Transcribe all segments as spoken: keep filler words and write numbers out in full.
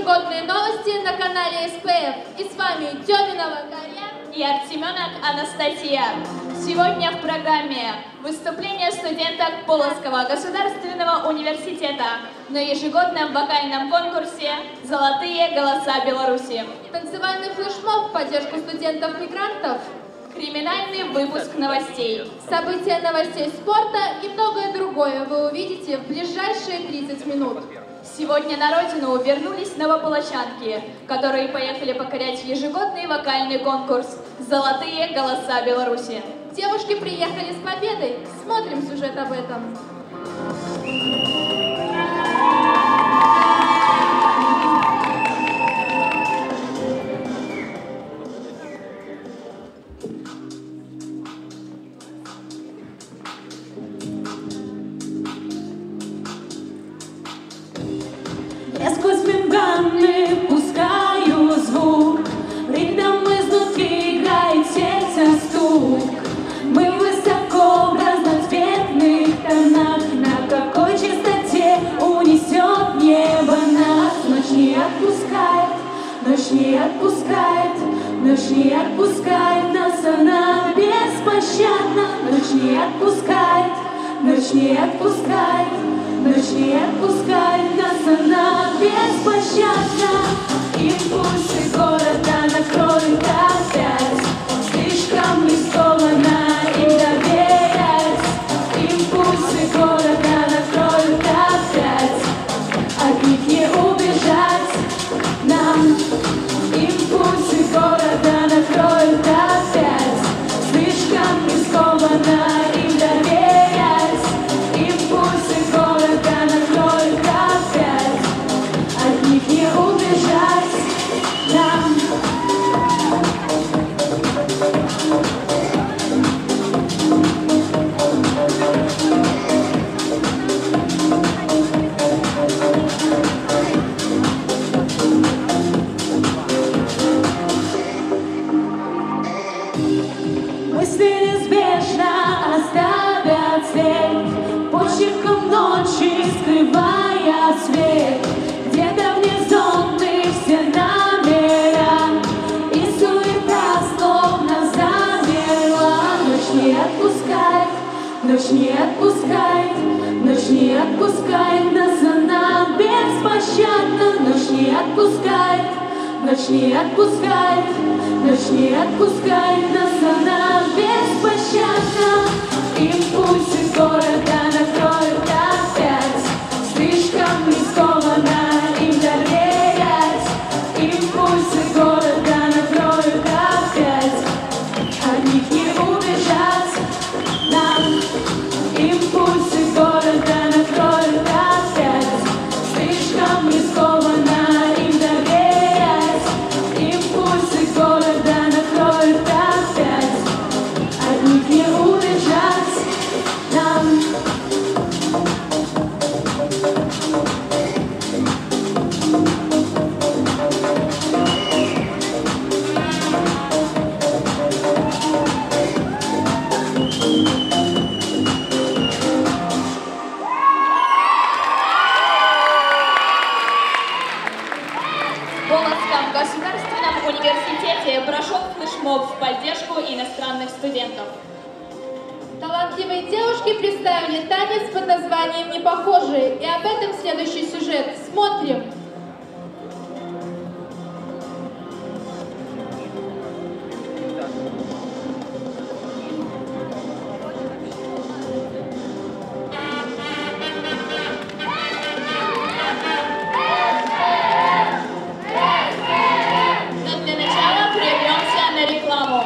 ежегодные новости на канале эс пэ эф. И с вами Тёминова Каря и Артеменок Анастасия. Сегодня в программе выступление студенток Полоцкого государственного университета на ежегодном вокальном конкурсе «Золотые голоса Беларуси». Танцевальный флешмоб в поддержку студентов-мигрантов. Криминальный выпуск новостей. События новостей спорта и многое другое вы увидите в ближайшие тридцать минут. Сегодня на родину вернулись новополочанки, которые поехали покорять ежегодный вокальный конкурс «Золотые голоса Беларуси». Девушки приехали с победой. Смотрим сюжет об этом. Я сквозь мембраны пускаю звук, ритм изнутри играет сердце стук. Мы высоко в разноцветных тонах, на какой частоте унесет небо нас. Ночь не отпускает, ночь не отпускает, ночь не отпускает нас, она беспощадна. Ночь не отпускает, ночь не отпускает, ночь не отпускает нас, она беспощадна. Импульсы города накроют опять, слишком рискованно им доверять. Импульсы города накроют опять, от них не убежать нам. Импульсы города накроют опять, слишком рискованно им доверять. Импульсы города накроют опять, от них не убежать нам. Мысли неизбежно оставят след, почерком ночи скрывая свет. Где-то вне зоны все номера, и суета словно замерла. Ночь не отпускает, ночь не отпускает, ночь не отпускает нас, она беспощадна. Ночь не отпускает, ночь не отпускает, ночь не отпускает нас, она беспощадна. Импульсы города накроют опять, слишком рискованно им доверять. Импульсы города накроют опять, от них не убежать нам. Импульсы города накроют опять, слишком рискованно им доверять. Импульсы города накроют опять, от них не убежать нам. В Полоцком государственном университете прошел флешмоб в поддержку иностранных студентов. Талантливые девушки представили танец под названием «Непохожие». И об этом следующий сюжет. Смотрим. Но для начала прервемся на рекламу.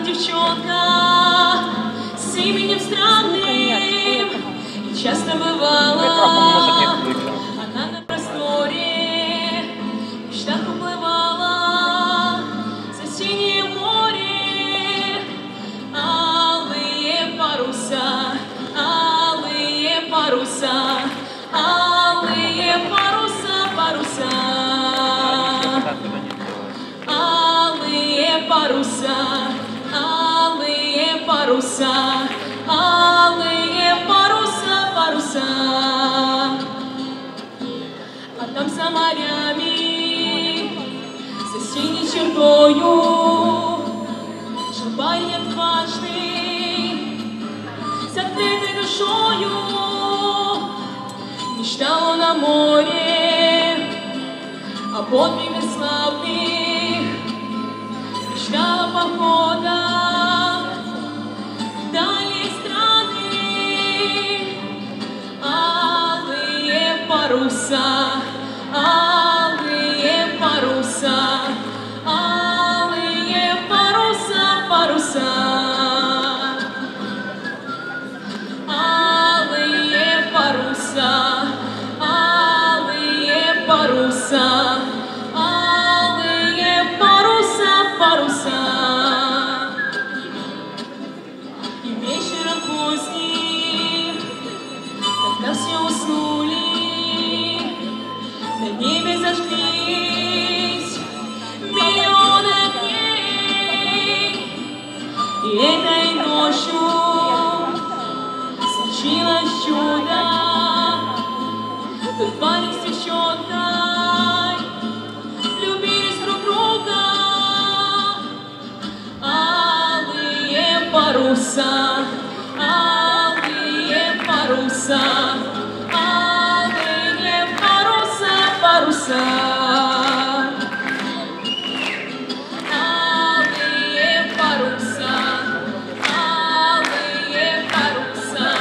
девчонка с именем странным, и часто бывала она на просторе, в мечтах уплывала за синее море. Алые паруса, алые паруса, алые паруса, паруса, алые паруса, алые паруса, алые паруса, паруса. А там за морями, за синей чертою, жил парень отважный, с открытой душою. Мечтал он о море, о подвигах славных, мечтал о походах в дальние страны. Алые паруса, алые паруса, алые паруса, паруса, алые паруса, алые паруса, алые паруса, паруса. И вечером поздним, когда все уснули, на небе зажглись миллионы огней. И этой ночью случилось чудо. Тот парень с девчонкой влюбились друг в друга. Алые паруса, алые паруса, алые паруса, паруса, алые паруса, алые паруса,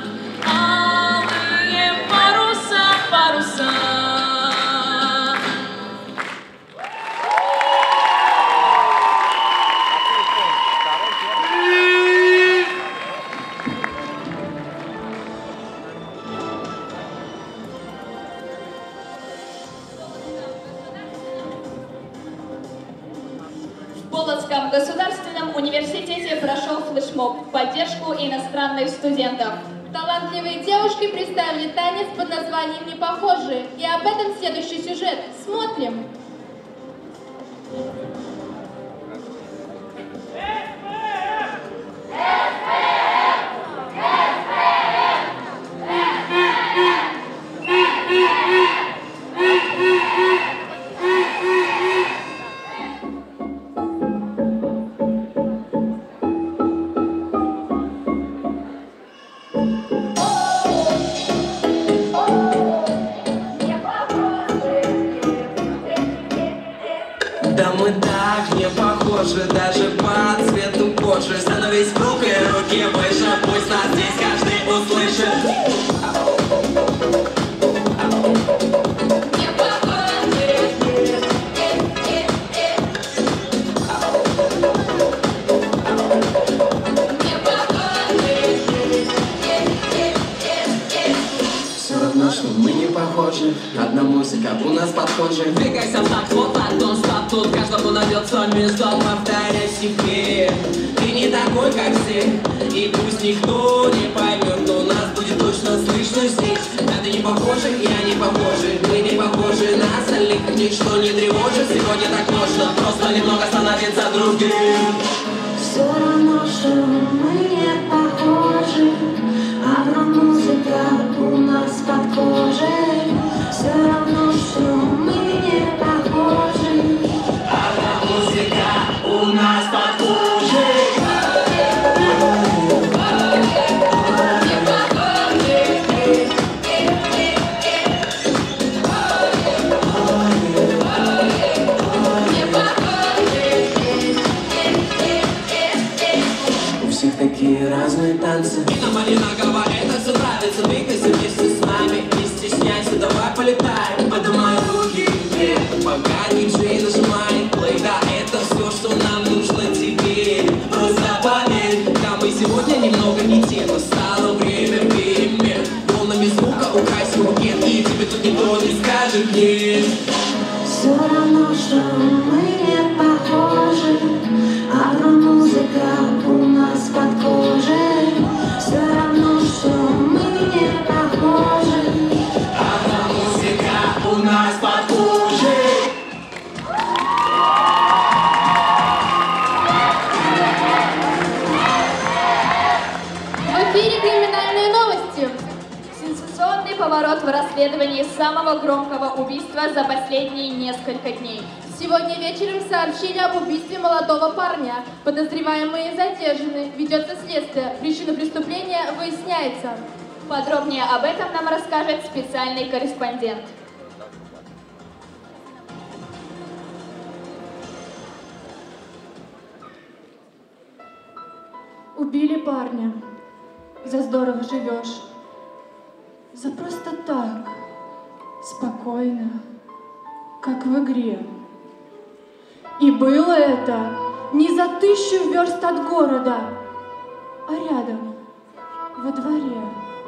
алые паруса, паруса. В Полоцком государственном университете прошел флешмоб в поддержку иностранных студентов. Талантливые девушки представили танец под названием «Непохожие». И об этом следующий сюжет. Смотрим. Да мы так не похожи, даже по цвету кожи. Становись в руки, руки выше, пусть нас здесь каждый услышит. Все равно, что мы не похожи, одна музыка у нас подхожа. Двигайся в такт, вот так, don't stop. Тут каждому найдется место, повторяй себе. Ты не такой, как все, и пусть никто не поймет, но нас будет точно слышно здесь. Да ты не похожи, я не похожи, мы не похожи на остальных, ничто не тревожит. Сегодня так можно, просто немного становиться другим. Все равно, что мы не похожи, одна музыка у нас под кожей. Все равно, что мы не похожи, одна музыка у нас под кожей. У всех такие разные танцы. И нам одинаково это все нравится. Двигайся вместе с нами, не стесняйся, давай полетаем. Поднимай руки вверх, пока диджей нажимает плей. Да, это все, что нам нужно теперь. Просто помогет в расследовании самого громкого убийства за последние несколько дней. Сегодня вечером сообщили об убийстве молодого парня. Подозреваемые задержаны. Ведется следствие. Причина преступления выясняется. Подробнее об этом нам расскажет специальный корреспондент. Убили парня. За здорово живешь. За просто так. Спокойно. Как в игре. И было это не за тысячу верст от города, а рядом, во дворе.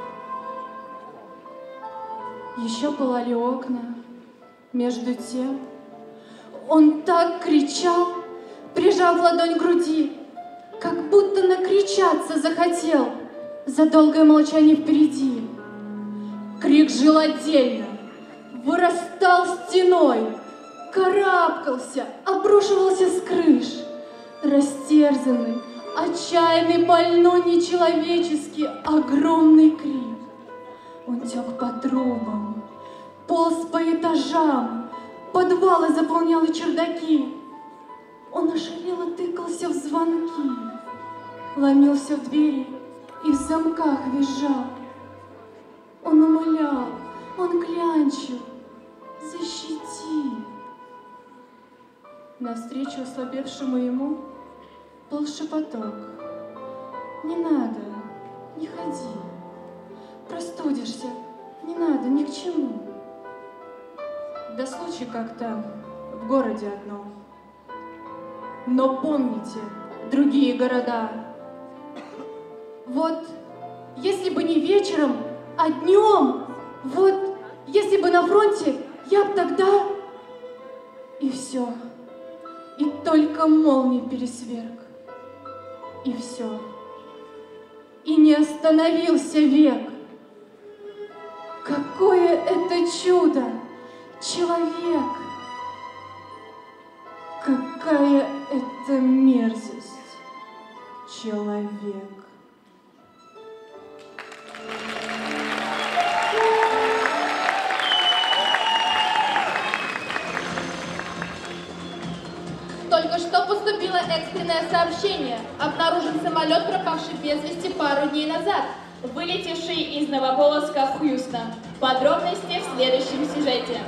Еще пылали окна. Между тем он так кричал, прижав ладонь к груди, как будто накричаться захотел за долгое молчание впереди. Крик жил отдельно, вырастал стеной, карабкался, обрушивался с крыш. Растерзанный, отчаянный, больной, нечеловеческий, огромный крик. Он тек по трубам, полз по этажам, подвалы заполнял и чердаки. Он ошалело тыкался в звонки, ломился в двери и в замках визжал. Он умолял, он клянчил: защити. Навстречу ослабевшему ему плыл шепоток: не надо, не ходи, простудишься, не надо ни к чему. Да случай как-то в городе одном. Но помните другие города. Вот если бы не вечером, а днем, вот если бы на фронте, я б тогда... И все. И только молнии пересверк. И все. И не остановился век. Какое это чудо! Человек! Какая это мерзость! Человек! Только что поступило экстренное сообщение. Обнаружен самолет, пропавший без вести пару дней назад, вылетевший из Новополоска в Хьюстон. Подробности в следующем сюжете.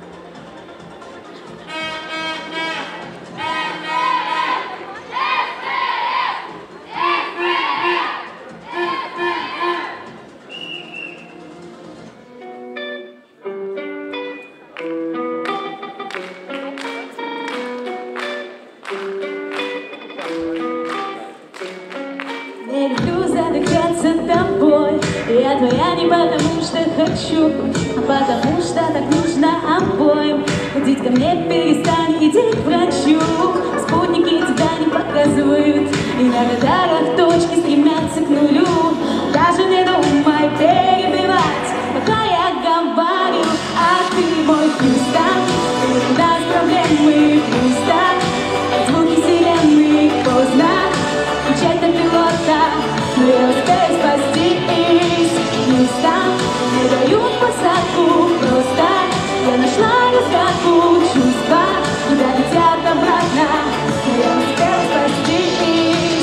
Я твоя не потому что хочу, а потому что так нужно обоим. Ходить ко мне перестань, иди к врачу. Спутники тебя не показывают, и на радарах точки стремятся к нулю. Даже не думай перебивать, пока я говорю. А ты мой Хьюстон, у нас проблемы Хьюстон. Звуки сирены поздно, кричать на пилота, но я успею спасти их. Хьюстон, не дают посадку просто. Я нашла разгадку чувства, куда летят обратно, но я успела спасти их.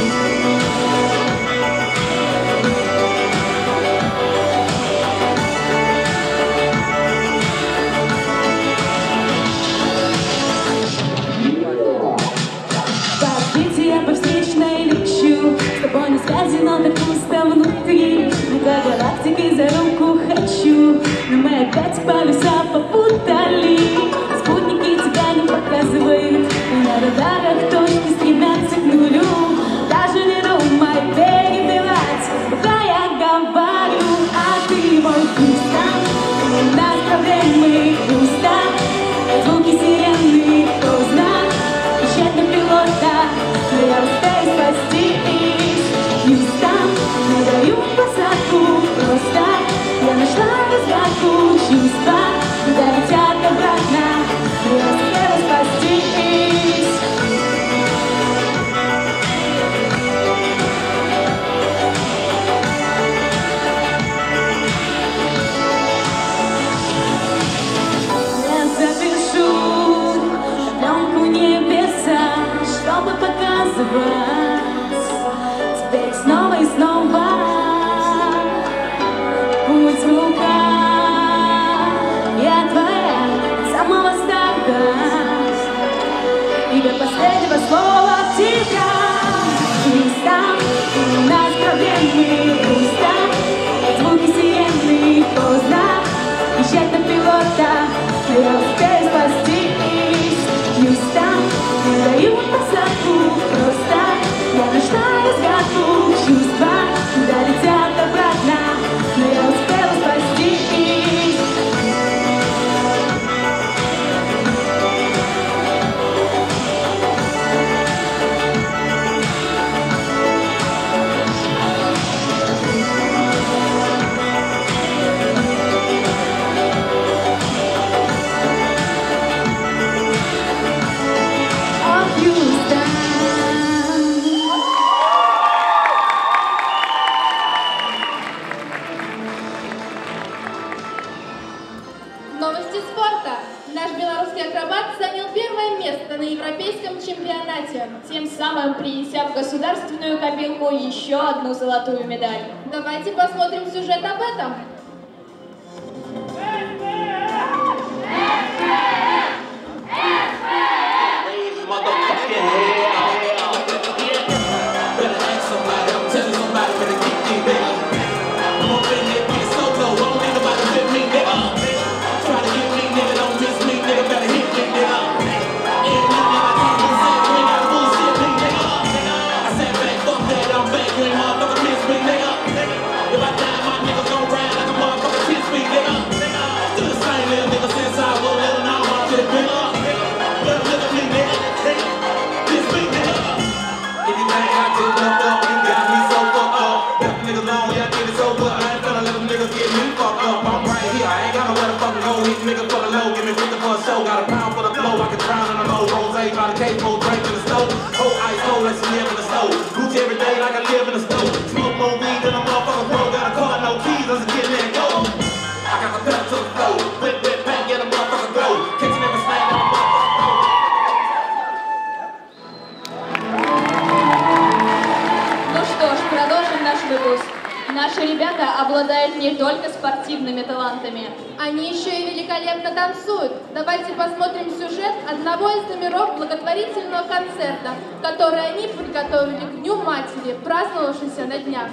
Подбить я по встречной лечу, с тобой на связи, но так пусто внутри. Как галактикой за руку хочу, но мы опять полюса попутали. Спутники тебя не показывают, и на радарах точки стремятся к нулю. Даже не думай перебивать, пока я говорю. А ты мой Хьюстон, у нас проблемы Хьюстон. Звуки сирены поздно, кричать на пилота, но я успею спасти их. Хьюстон, не даю посадку просто. Я нашла разгадку чувства, спортивную копилку еще одну золотую медаль. Давайте посмотрим сюжет об этом. Наши ребята обладают не только спортивными талантами. Они еще и великолепно танцуют. Давайте посмотрим сюжет одного из номеров благотворительного концерта, который они приготовили к Дню Матери, праздновавшийся на днях.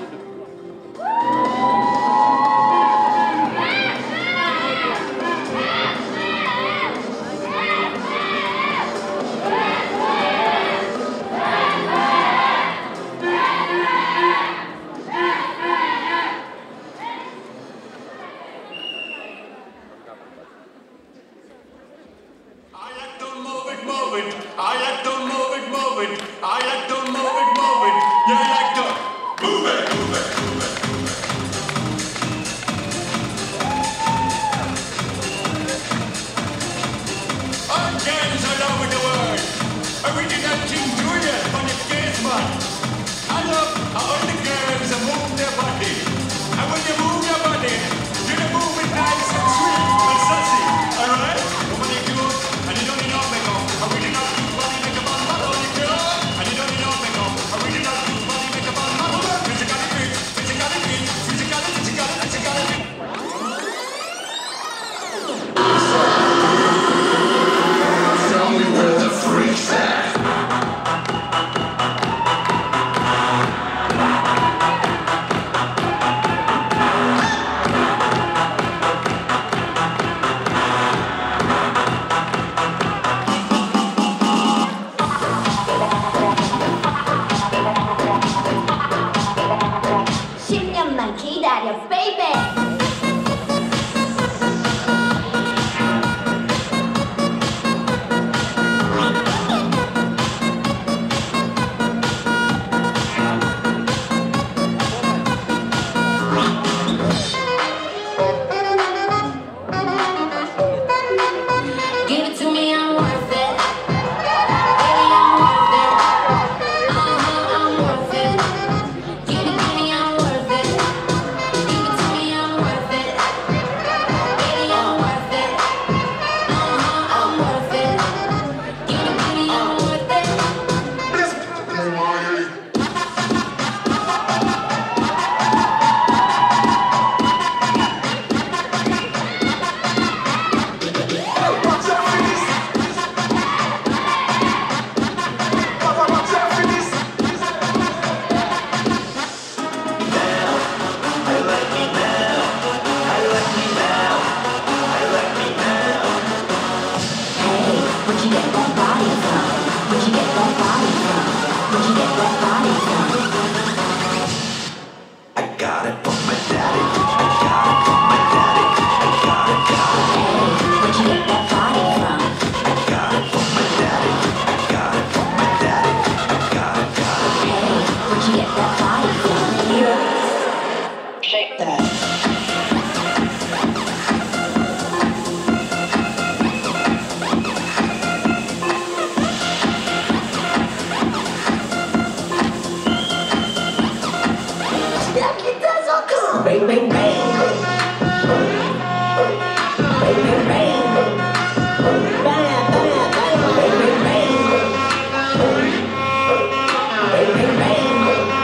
Bang, bang, bang.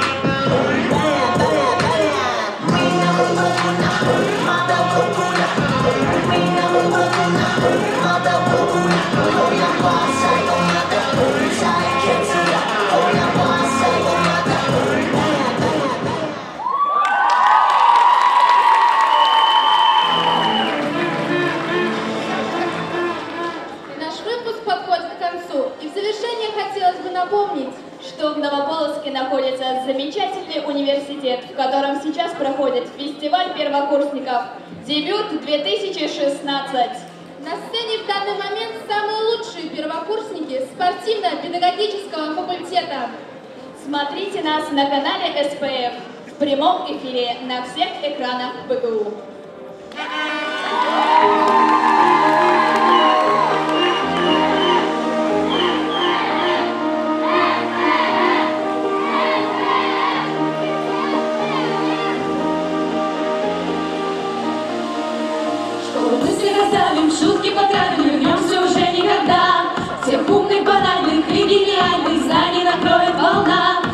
находится замечательный университет, в котором сейчас проходит фестиваль первокурсников. Дебют две тысячи шестнадцать. На сцене в данный момент самые лучшие первокурсники спортивно-педагогического факультета. Смотрите нас на канале эс пэ эф в прямом эфире на всех экранах бэ гэ у. Школу мысли расставим, шутки потравим, вернемся уже никогда. Всех умных, банальных и гениальных знаний накроет волна.